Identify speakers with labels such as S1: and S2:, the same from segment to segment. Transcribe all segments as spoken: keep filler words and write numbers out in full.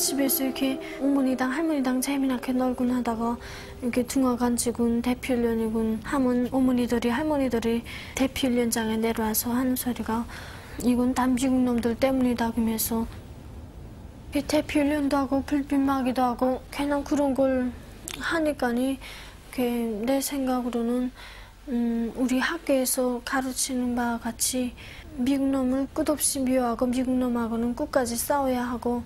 S1: 집에서 이렇게 어머니당 할머니당 재미나게 놀곤 하다가 이렇게 둥어간지군 대피훈련이군 하면 어머니들이 할머니들이 대피훈련장에 내려와서 하는 소리가 이건 다 미국 놈들 때문이다 그러면서 대피훈련도 하고 불빛마기도 하고 그냥 그런 걸 하니까니 내 생각으로는 음, 우리 학교에서 가르치는 바와 같이 미국 놈을 끝없이 미워하고 미국 놈하고는 끝까지 싸워야 하고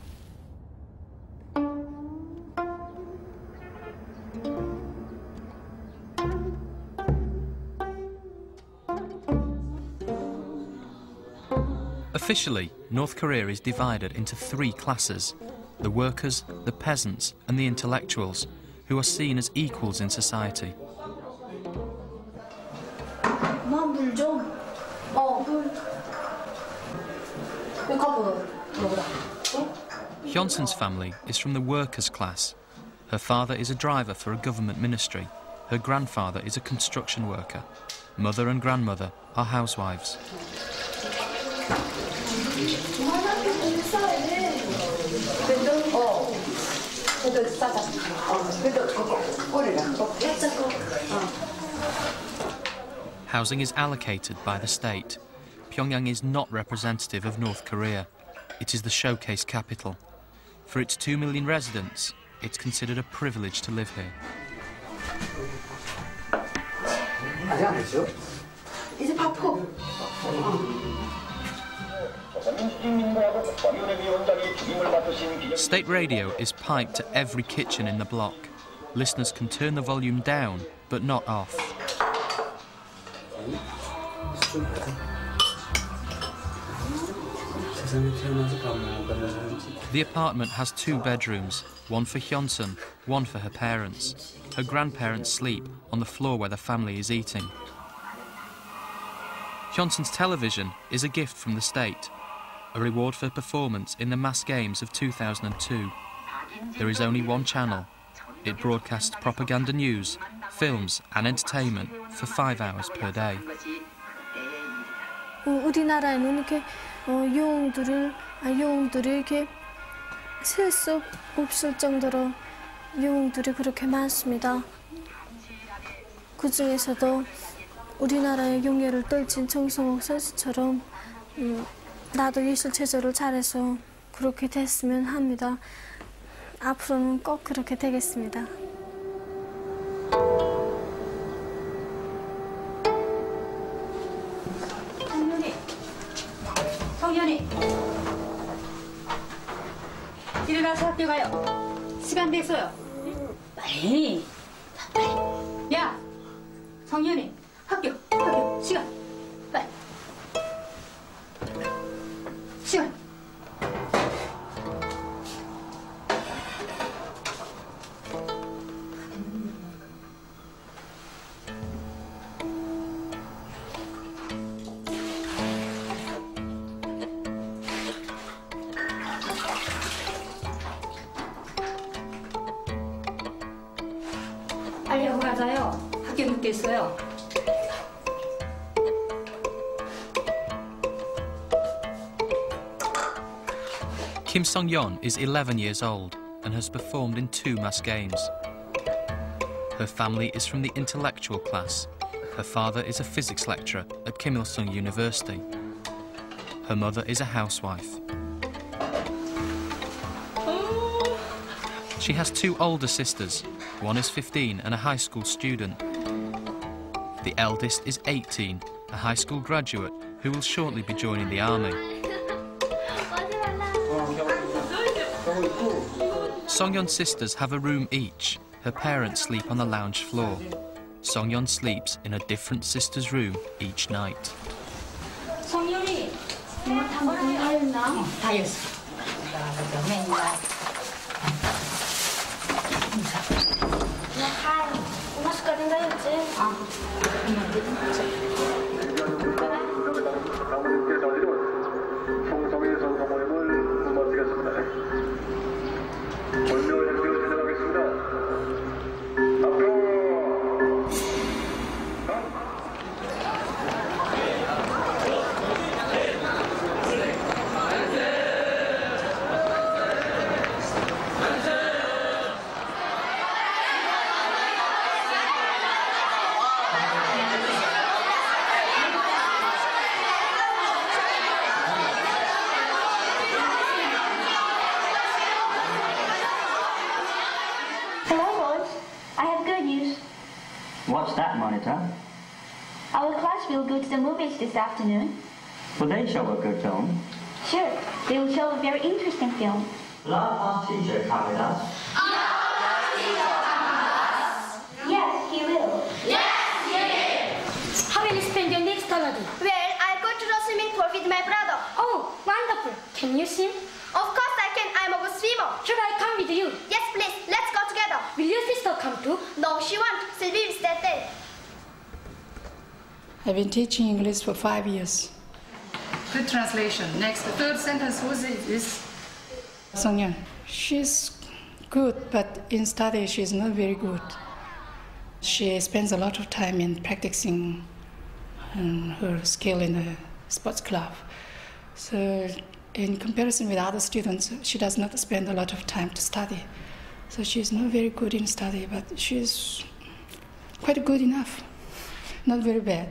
S2: Officially, North Korea is divided into three classes: the workers, the peasants, and the intellectuals, who are seen as equals in society.
S1: 물 좀. 어, 물.
S2: Hyunsun's family is from the workers' class. Her father is a driver for a government ministry. Her grandfather is a construction worker. Mother and grandmother are housewives. Housing is allocated by the state. Pyongyang is not representative of North Korea. It is the showcase capital. For its two million residents, it's considered a privilege to live here. State radio is piped to every kitchen in the block. Listeners can turn the volume down, but not off. The apartment has two bedrooms, one for Hyunsun, one for her parents. Her grandparents sleep on the floor where the family is eating. Hyunsun's television is a gift from the state, a reward for performance in the mass games of two thousand two. There is only one channel. It broadcasts propaganda news, films and entertainment for five hours per day.
S1: 우리나라에는 이렇게 영웅들을 영웅들이 이렇게 셀 수 없을 정도로 영웅들이 그렇게 많습니다. 그 중에서도 우리나라의 용예를 떨친 정성욱 선수처럼 음, 나도 예술 체조를 잘해서 그렇게 됐으면 합니다. 앞으로는 꼭 그렇게 되겠습니다.
S3: 성윤이, 성윤이, 일어나서 학교 가요. 시간 됐어요. 빨리, 빨리. 야, 성윤이, 학교, 학교, 시간, 빨리. 시간. 빨리 하고 가자요. 학교 늦겠어요.
S2: Kim Song-yeon is eleven years old and has performed in two mass games. Her family is from the intellectual class. Her father is a physics lecturer at Kim Il-sung University. Her mother is a housewife. She has two older sisters. One is fifteen and a high school student. The eldest is eighteen, a high school graduate who will shortly be joining the army. Song-yeon's sisters have a room each. Her parents sleep on the lounge floor. Song-yeon sleeps in a different sister's room each night.
S3: 성윤이, 뭐 다 했나? 다 했어.
S1: 맛있게 된다 했지?
S4: What's that, Monica?
S5: Our class will go to the movies this afternoon.
S4: Will they show a good film?
S5: Sure, they will show a very interesting film.
S4: Will our art teacher come with us?
S5: Yes, he will.
S3: How will you spend your next holiday?
S6: Well, I'll go to the swimming pool with my brother.
S3: Oh, wonderful. Can you swim?
S6: Of course I can. I'm a good swimmer.
S3: Should I come with you?
S6: Yes, please. Let's go together.
S3: Will your sister come too?
S6: No, she won't. She'll be with that day.
S7: I've been teaching English for five years.
S8: Good translation. Next, the third sentence, who is?
S7: Songyeon, she's good, but in study she's not very good. She spends a lot of time in practicing um, her skill in the sports club. So in comparison with other students, she does not spend a lot of time to study. So she's not very good in study, but she's quite good enough, not very bad.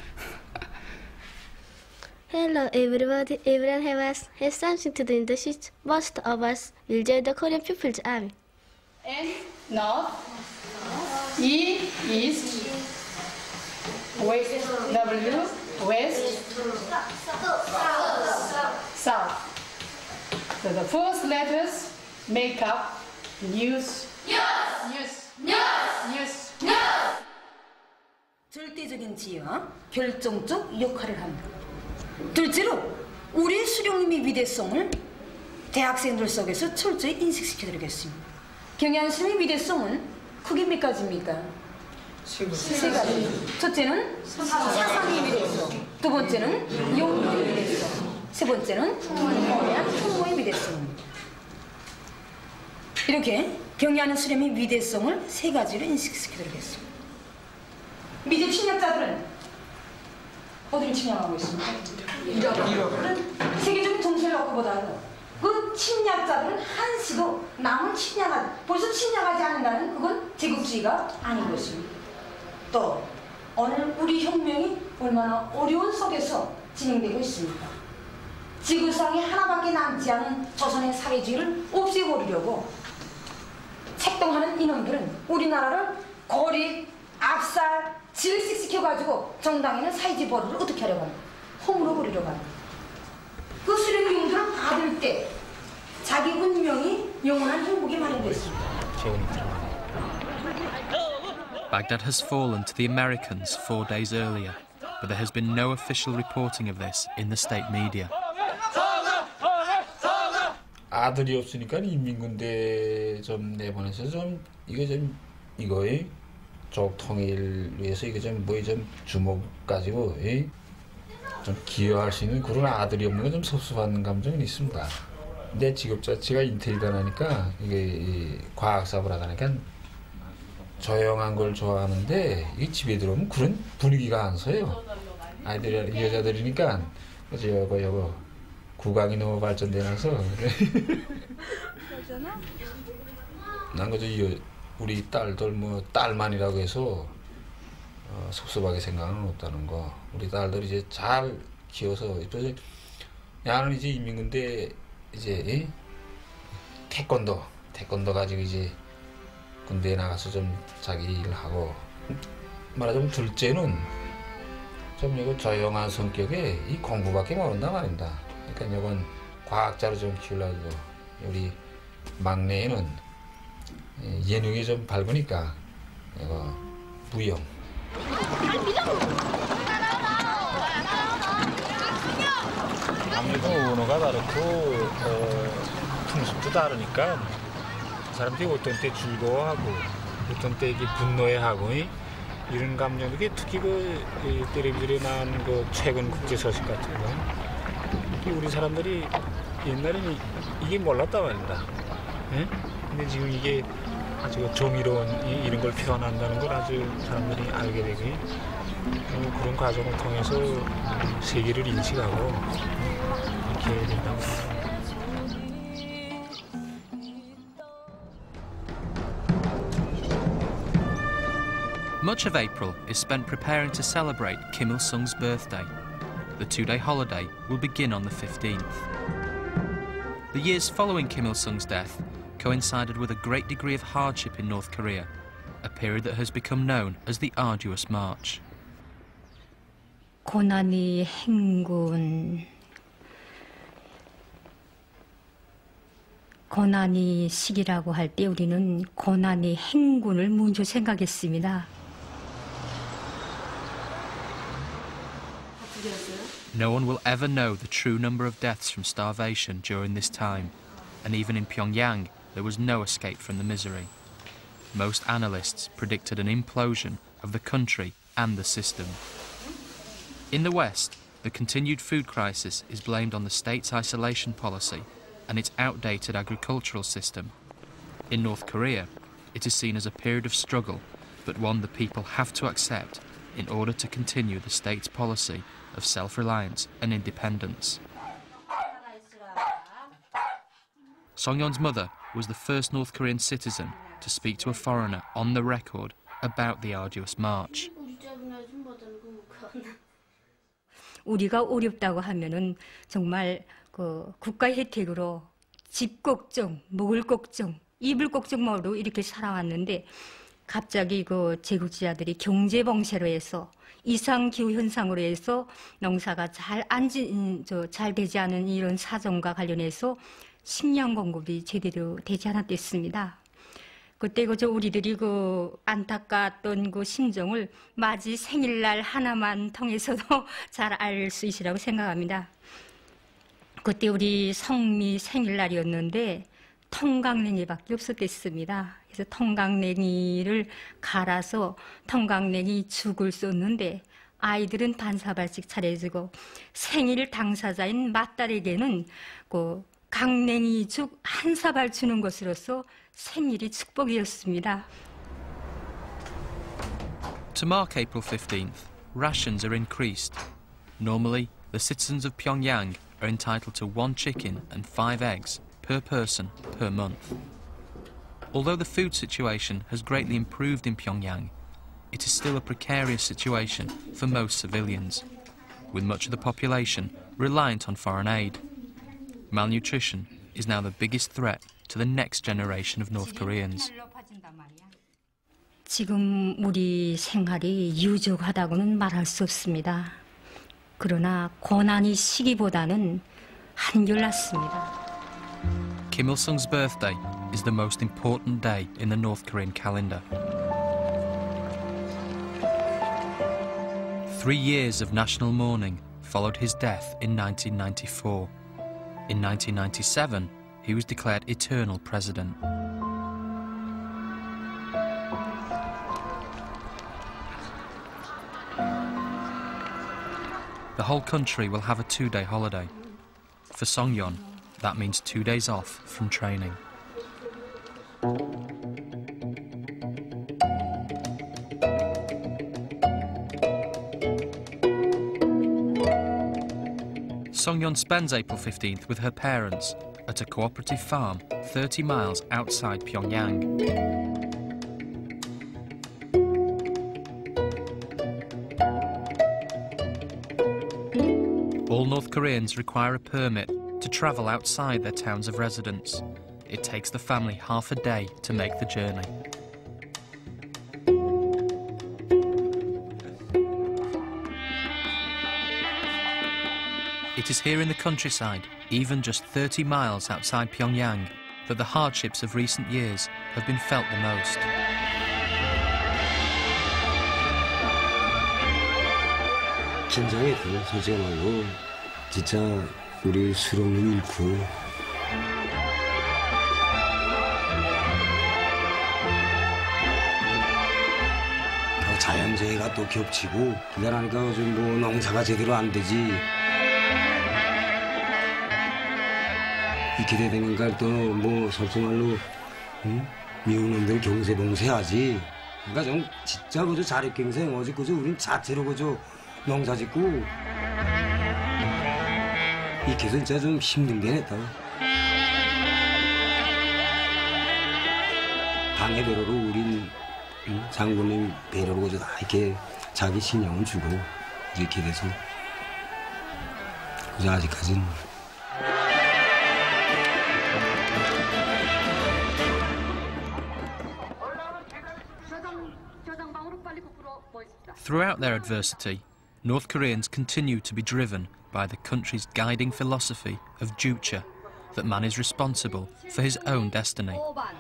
S9: Hello everybody, everyone has, has something to do in the streets. Most of us will join the Korean People's Army.
S7: N, north, E, east, west, W, west, south. So the first letters make up news, news, news, news.
S10: 절대적인 지위와 결정적 역할을 합니다. 둘째로 우리 수령님의 위대성을 대학생들 속에서 철저히 인식시켜드리겠습니다. 경양신의 위대성은 크게 몇 가지입니까? 세 가지. 첫째는 사상의 위대성, 두 번째는 용도의 위대성, 세 번째는 거대한 풍모의 위대성입니다. 이렇게 경양하는 수령님의 위대성을 세 가지로 인식시켜드리겠습니다. 미제 침략자들은 어디를 침략하고 있습니까? 유럽은 세계적인 정세를 얻고보다는 그 침략자들은 한시도 남을 침략하지, 벌써 침략하지 않는다는 그건 제국주의가 아닌 것입니다. 또 오늘 우리 혁명이 얼마나 어려운 속에서 진행되고 있습니까? 지구상에 하나밖에 남지 않은 조선의 사회주의를 없애버리려고 책동하는 이놈들은 우리나라를 고립, 압살, 질식시켜가지고 정당에는 사회주의 버릇을 어떻게 하려고 합니까? 허물어 버리려고 합니다. 그 수령의 용도를 받을 때 자기 운명이 영원한 행복이 마련됐습니다.
S2: Baghdad has fallen to the Americans four days earlier, but there has been no official reporting of this in the state media.
S11: 아들이 없으니까 인민군대 좀 내보내서 좀 이거 좀 이거에 쪽 통일 위해서 이거 좀 뭐 좀 주목 가지고 이? 좀 기여할 수 있는 그런 아들이 없는 건 좀 섭섭한 감정이 있습니다. 내 직업 자체가 인테리다 나니까 이게 이 과학사업을 하다 보니까 조용한 걸 좋아하는데 이 집에 들어오면 그런 분위기가 안 서요. 아이들이 여자들이니까 그래서 여보 여보 구강이 너무 발전돼 나서 난 그저 우리 딸들 뭐 딸만이라고 해서 어, 섭섭하게 생각은 없다는 거. 우리 딸들이 이제 잘 키워서 이제 야는 이제 인민군대 이제 이? 태권도 태권도 가지고 이제 군대에 나가서 좀 자기 일을 하고 말하자면 둘째는 좀 이거 조용한 성격에 이 공부밖에 모른다 말입니다. 그러니까 이건 과학자로 좀 키우려고 우리 막내는 예능이 좀 밝으니까 이거 무용.
S12: 아무래도 언어가 다르고 어, 풍습도 다르니까 사람들이 어떤 때 즐거워하고 어떤 때 이게 분노해하고 이런 감정들이 특히 그 텔레비전에 나온 그 최근 국제 소식 같은 거 우리 사람들이 옛날에는 이게 몰랐단 말입니다. 예? 근데 지금 이게 아주 정의로운 이런 걸 표현한다는 걸 아주 사람들이 알게 되기 어, 그런 과정을 통해서 세계를 인식하고 이렇게 된다고 생각합니다.
S2: Much of April is spent preparing to celebrate Kim Il-sung's birthday. The two-day holiday will begin on the fifteenth. The years following Kim Il-sung's death coincided with a great degree of hardship in North Korea, a period that has become known as the Arduous March.
S13: 고난의 행군, 고난의 시기라고 할 때 우리는 고난의 행군을 먼저 생각했습니다.
S2: No one will ever know the true number of deaths from starvation during this time, and even in Pyongyang there was no escape from the misery. Most analysts predicted an implosion of the country and the system. In the West, the continued food crisis is blamed on the state's isolation policy and its outdated agricultural system. In North Korea, it is seen as a period of struggle, but one the people have to accept in order to continue the state's policy of self-reliance and independence. Song-yeon's mother was the first North Korean citizen to speak to a foreigner on the record about the Arduous March.
S13: 우리가 어렵다고 하면은 정말 그 국가 혜택으로 집 걱정, 먹을 걱정, 입을 걱정으로 이렇게 살아왔는데 갑자기 그 제국주의자들이 경제 봉쇄로 해서 이상 기후 현상으로 해서 농사가 잘 안 잘 되지 않은 이런 사정과 관련해서 식량 공급이 제대로 되지 않았댔습니다. 그때 그저 우리들이 그 안타까웠던 그 심정을 맞이 생일날 하나만 통해서도 잘 알 수 있으라고 생각합니다. 그때 우리 성미 생일날이었는데 통강냉이밖에 없었겠습니다. 그래서 통강냉이를 갈아서 통강냉이 죽을 쏟는데 아이들은 반사발씩 차려주고 생일 당사자인 맏딸에게는 그 강냉이 죽 한 사발 주는 것으로서 생일이 축복이었습니다.
S2: To mark April fifteenth, rations are increased. Normally, the citizens of Pyongyang are entitled to one chicken and five eggs per person per month. Although the food situation has greatly improved in Pyongyang, it is still a precarious situation for most civilians, with much of the population reliant on foreign aid. Malnutrition is now the biggest threat to the next generation of North Koreans.
S13: 지금 우리 생활이 유족하다고는 말할 수 없습니다. 그러나 고난의 시기보다는 한결 낫습니다.
S2: Kim Il-sung's birthday is the most important day in the North Korean calendar. Three years of national mourning followed his death in nineteen ninety-four. In nineteen ninety-seven, he was declared eternal president. The whole country will have a two-day holiday. For Song-yeon, that means two days off from training. Song-yeon spends April fifteenth with her parents at a cooperative farm thirty miles outside Pyongyang. All North Koreans require a permit to travel outside their towns of residence. It takes the family half a day to make the journey. It is here in the countryside, even just thirty miles outside Pyongyang, that the hardships of recent years have been felt the most.
S14: 긴장했고 솔직히 말로 진짜 우리 수롱을 잃고 또 자연재해가 또 겹치고 그러니까 요즘 뭐 농사가 제대로 안 되지 이렇게 되니까 또 뭐 솔직히 말로 응? 미운 놈들 경세봉쇄하지 그러니까 좀 진짜 그저 자력갱생 어지 그저 우린 자체로 그저 농사 짓고 이렇게 진짜 좀 힘든 게 냈다. 당의 배로로 우린 응? 장군님 배로로 그저 다 이렇게 자기 신념을 주고 이렇게 돼서 그저 아직까지는
S2: Throughout their adversity, North Koreans continue to be driven by the country's guiding philosophy of juche, that man is responsible for his own destiny.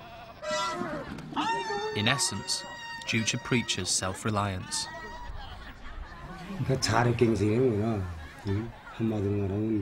S2: In essence, juche preaches self-reliance.
S14: 그러니까 자력갱생이 뭐냐, 응? 한마디로 말하면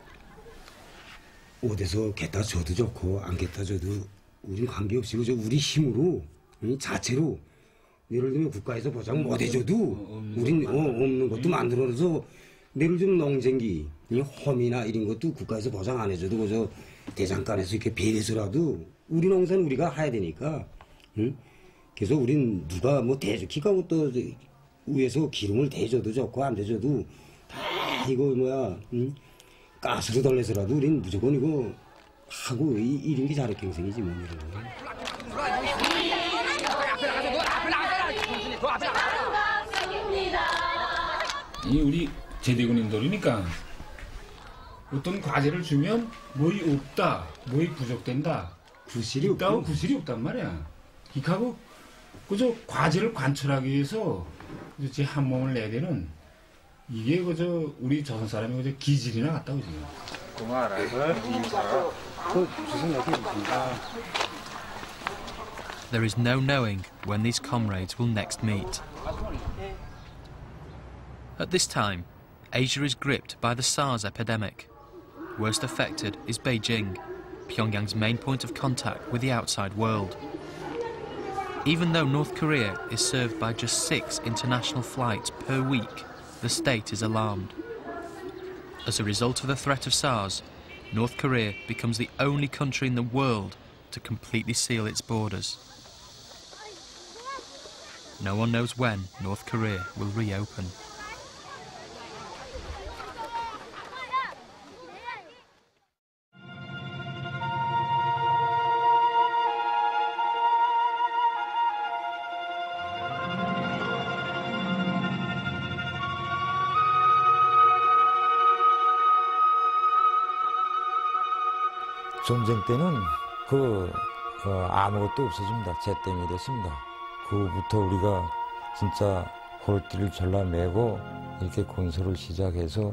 S14: 어디서 갖다 줘도 좋고 안 갖다 줘도 우린 관계없이 그저 우리 힘으로, 응? 자체로 예를 들면 국가에서 보장 못 해줘도 우린 어, 없는 것도 만들어서 예를 들면 농쟁기, 험이나 이런 것도 국가에서 보장 안 해줘도 그저 대장간에서 이렇게 배려서라도 우리 농사는 우리가 해야 되니까, 응? 그래서 우린 누가 뭐 대줘, 기가 뭐 또 위에서 기름을 대줘도 좋고 안 대줘도 다 이거 뭐야, 응? 가스로 달래서라도 우린 무조건 이거 하고 이, 이런 게 자력갱생이지 뭐 이런 거.
S11: 이 우리 제대군인들이니까 어떤 과제를 주면 뭐이 없다, 뭐이 부족된다,
S14: 구실이
S11: 없다고 구실이 없단 말이야. 이하고 그저 과제를 관철하기 위해서 제 한 몸을 내야 되는 이게 그저 우리 조선 사람이 그저 기질이나 같다고 지금.
S12: 그거 알아서 인사. 그 무슨 얘기 무슨가.
S2: There is no knowing when these comrades will next meet. At this time, Asia is gripped by the SARS epidemic. Worst affected is Beijing, Pyongyang's main point of contact with the outside world. Even though North Korea is served by just six international flights per week, the state is alarmed. As a result of the threat of SARS, North Korea becomes the only country in the world to completely seal its borders. No one knows when North Korea will reopen.
S15: 전쟁 때는 그 어, 아무것도 없어집니다. 잿더미 됐습니다. 그부터 우리가 진짜 홀띠를 잘라내고 이렇게 건설을 시작해서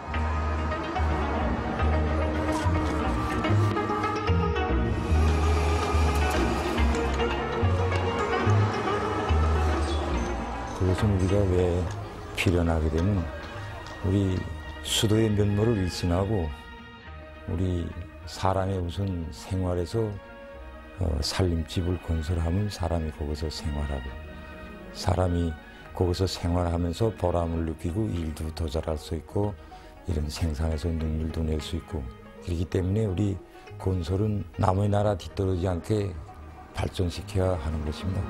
S15: 그것은 우리가 왜 필연하게 되면 우리 수도의 면모를 일신하고 우리 사람의 우선 생활에서 어, 살림집을 건설하면 사람이 거기서 생활하고 사람이 거기서 생활하면서 보람을 느끼고 일도 더 잘할 수 있고 이런 생산에서 능률도 낼 수 있고 그렇기 때문에 우리 건설은 남의 나라 뒤떨어지지 않게 발전시켜야 하는 것입니다.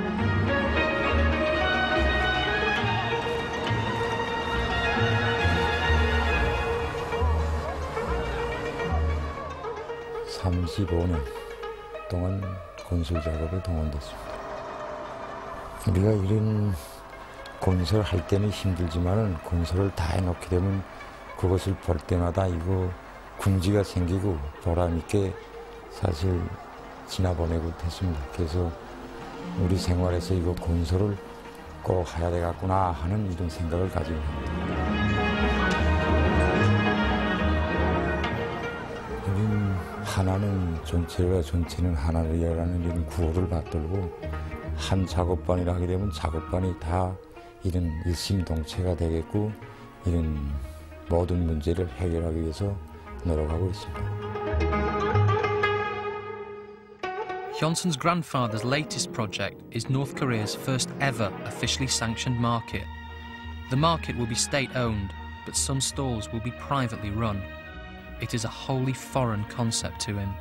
S15: 삼십오 년 동안 건설 작업에 동원됐습니다. 우리가 이런 건설할 때는 힘들지만은 건설을 다 해놓게 되면 그것을 볼 때마다 이거 궁지가 생기고 보람 있게 사실 지나보내고 했습니다. 그래서 우리 생활에서 이거 건설을 꼭 해야 되겠구나 하는 이런 생각을 가지고 합니다. 하나는 전체가 전체는 하나라는 이런 구호를 받들고 한 작업반이라 하게 되면 작업반이 다 이런 일심동체가 되겠고 이런 모든 문제를 해결하기 위해서 노력하고 있습니다.
S2: Hyunsun's grandfather's latest project is North Korea's first ever officially sanctioned market. The market will be state-owned, but some stalls will be privately run. It is a wholly foreign concept to him.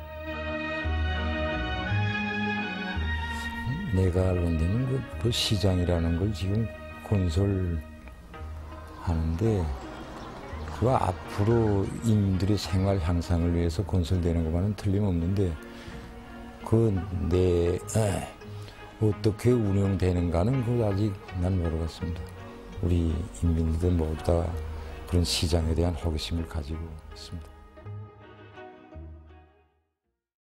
S15: 내가 알고는 그, 그 시장이라는 걸 지금 건설하는데 그 앞으로 인민들의 생활 향상을 위해서 건설되는 것만은 틀림없는데 그 내 어떻게 운영되는가는 그 아직 난 모르겠습니다. 우리 인민들 모두 다 그런 시장에 대한 호기심을 가지고 있습니다.